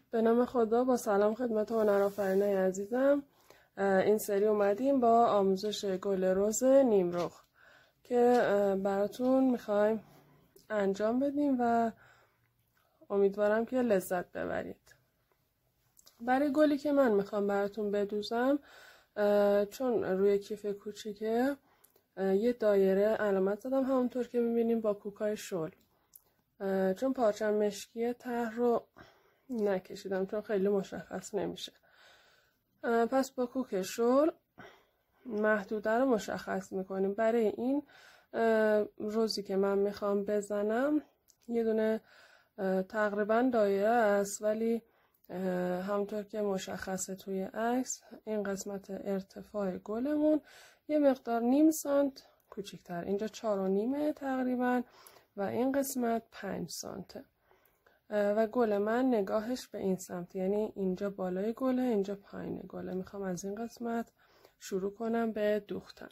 به نام خدا، با سلام خدمت هنرآفرینای عزیزم. این سری اومدیم با آموزش گل رز نیمرخ که براتون میخوایم انجام بدیم و امیدوارم که لذت ببرید. برای گلی که من میخوام براتون بدوزم، چون روی کیف کوچیکه، یه دایره علامت زدم همونطور که میبینیم با کوکای شل. چون پارچم مشکیه ته رو نکشیدم چون خیلی مشخص نمیشه. پس با کوک شل محدوده رو مشخص میکنیم. برای این رزی که من میخوام بزنم یه دونه تقریبا دایره است، ولی همونطور که مشخصه توی عکس این قسمت ارتفاع گلمون یه مقدار نیم سانت کوچیک‌تر، اینجا 4.5 تقریبا و این قسمت 5 سانته و گل من نگاهش به این سمت، یعنی اینجا بالای گله اینجا پایین گله. میخوام از این قسمت شروع کنم به دوختن.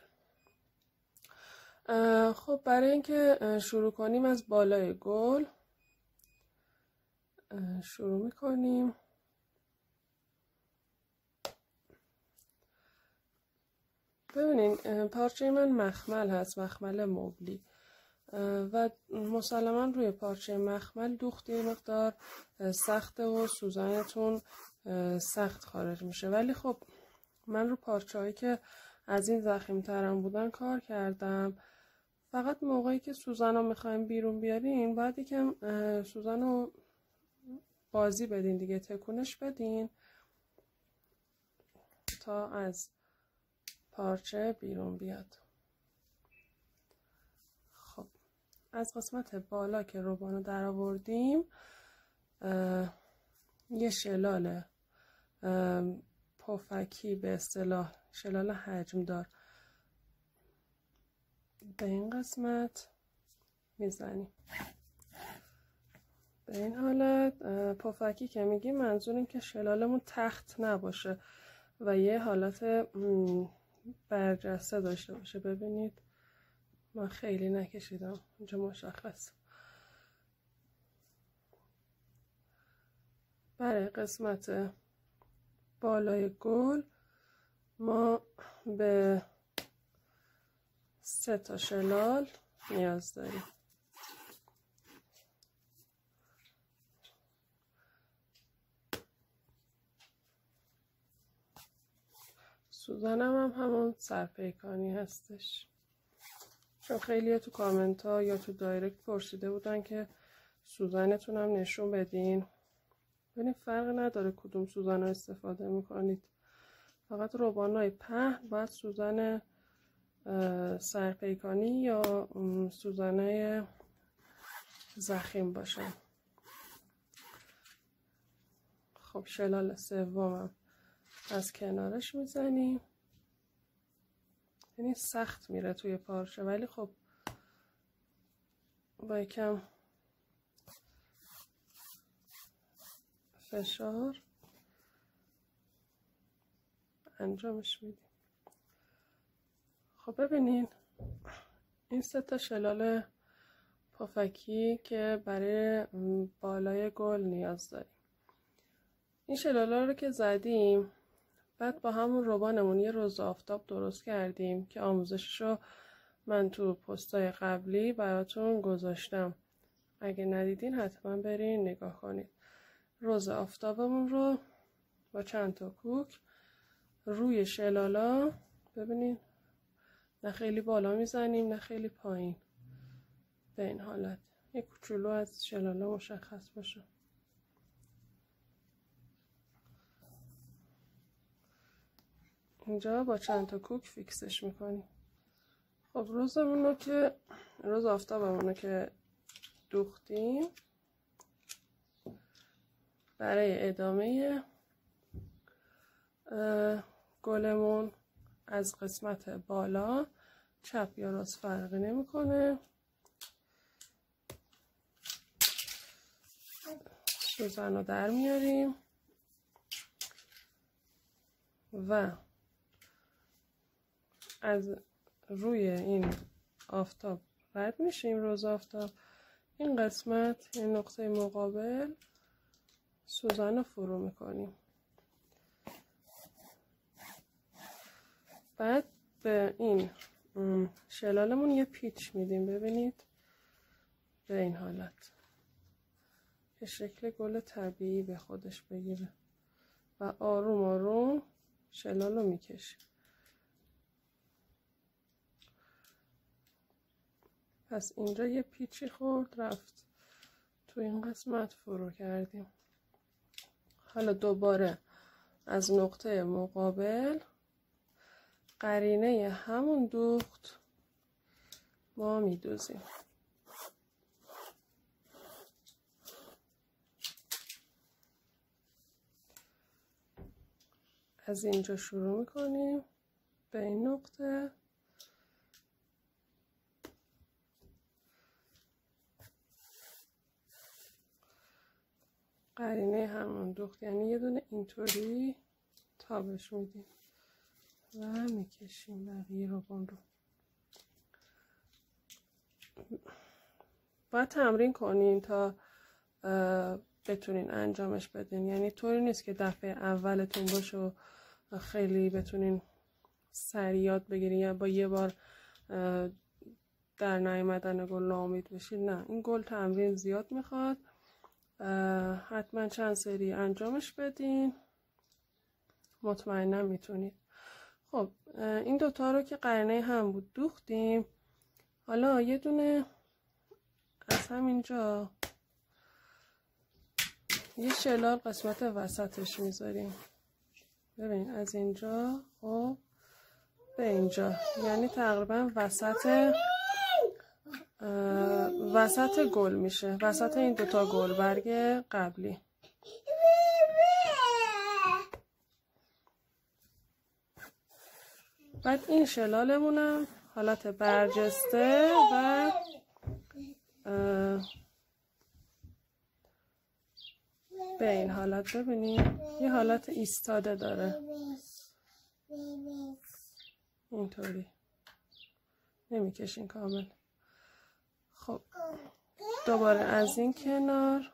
خب برای اینکه شروع کنیم از بالای گل شروع میکنیم. ببینین پارچه من مخمل هست، مخمل مبلی، و مسلما روی پارچه مخمل دوخت یه مقدار سخته و سوزنتون سخت خارج میشه، ولی خب من رو پارچه هایی که از این ضخیم ترم بودن کار کردم. فقط موقعی که سوزن رو میخوایم بیرون بیارین باید یکم سوزن رو بازی بدین دیگه، تکونش بدین تا از پارچه بیرون بیاد. خب از قسمت بالا که روبانو در آوردیم یه شلال پفکی، به اصطلاح شلال حجم دار، به این قسمت میزنیم. به این حالت پفکی که میگیم منظور این که شلالمون تخت نباشه و یه حالت برجسته داشته باشه. ببینید من خیلی نکشیدم، اینجا مشخص. برای قسمت بالای گل ما به 3 تا شلال نیاز داریم. سوزنم هم همون سرپیکانی هستش، چون خیلی تو کامنت ها یا تو دایرکت پرسیده بودن که سوزنتون هم نشون بدین. ببینید فرق نداره کدوم سوزن رو استفاده میکنید، فقط روبانای پهن باید سوزن سرپیکانی یا سوزنای ضخیم باشن. خب شلال سومم از کنارش میزنیم، یعنی سخت میره توی پارچه، ولی خب با یکم فشار انجامش میدیم. خب ببینین این 3 تا شلال پفکی که برای بالای گل نیاز داریم. این شلالا رو که زدیم، بعد با همون روبانمون یه رز آفتاب درست کردیم که آموزششو من تو پستای قبلی براتون گذاشتم. اگه ندیدین حتما برین نگاه کنید. رز آفتابمون رو با چند تا کوک روی شلالا، ببینین نه خیلی بالا میزنیم نه خیلی پایین، به این حالت یه کوچولو از شلالا مشخص باشه. اینجا با چند تا کوک فیکسش میکنیم. خب رز آفتابمون رو که دوختیم، برای ادامه گلمون از قسمت بالا چپ یا راست فرقی نمیکنه، سوزن رو در میاریم و از روی این آفتاب رد میشیم. رز آفتاب این قسمت، این نقطه مقابل سوزن رو فرو میکنیم. بعد به این شلالمون یه پیچ میدیم، ببینید به این حالت که شکل گل طبیعی به خودش بگیره و آروم آروم شلال رو میکشیم. پس اینجا یه پیچی خورد رفت تو این قسمت فرو کردیم. حالا دوباره از نقطه مقابل قرینه همون دوخت ما میدوزیم. از اینجا شروع میکنیم به این نقطه قرینه همون دوخت، یعنی یه دونه اینطوری تابش میدیم و میکشیم بقیه رو رو. باید تمرین کنین تا بتونین انجامش بدین، یعنی طوری نیست که دفعه اولتون باشه و خیلی بتونین سریع یاد بگیرین یا با یه بار در نیامدن گل ناامید بشین. نه، این گل تمرین زیاد میخواد. حتما چند سری انجامش بدین، مطمئنم میتونید. خب این دوتا رو که قرینه هم بود دوختیم. حالا یه دونه از همینجا یه شلال قسمت وسطش میذاریم. ببین از اینجا خب به اینجا، یعنی تقریبا وسط گل میشه، وسط این دوتا گل برگ قبلی. بعد این شلالمونم حالت برجسته و به این حالت، ببینید یه حالت ایستاده داره، اینطوری نمیکشین کامل. خب دوباره از این کنار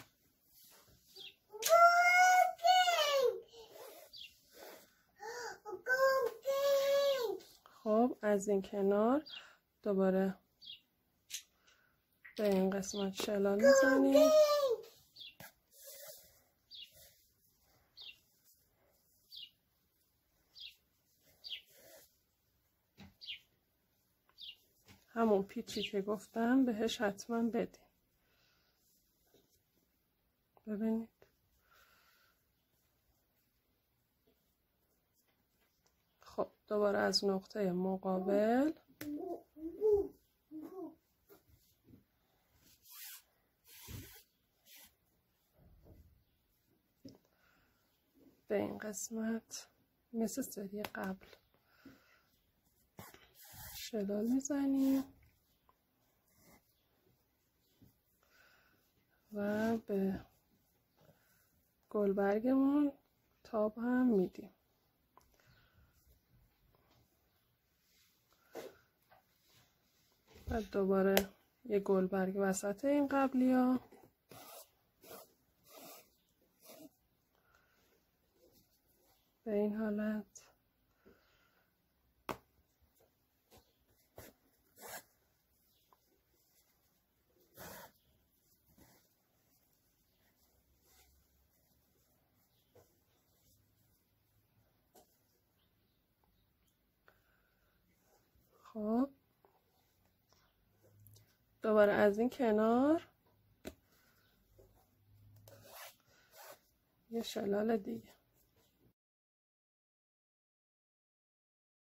از این کنار دوباره به این قسمت شلال میزنیم. همون پیچی که گفتم بهش حتما بدیم. ببینید خب دوباره از نقطه مقابل به این قسمت مثل سری قبل شلال میزنیم و به گلبرگمون تاب هم میدیم. بعد دوباره یه گلبرگ وسط این قبلی ها به این حالت. خب دوباره از این کنار یه شلال دیگه.